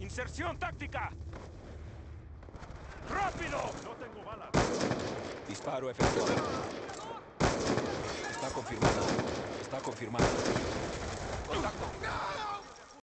¡Inserción táctica! ¡Rápido! No tengo balas. Disparo efectuado. Está confirmada. Está confirmada. Contacto.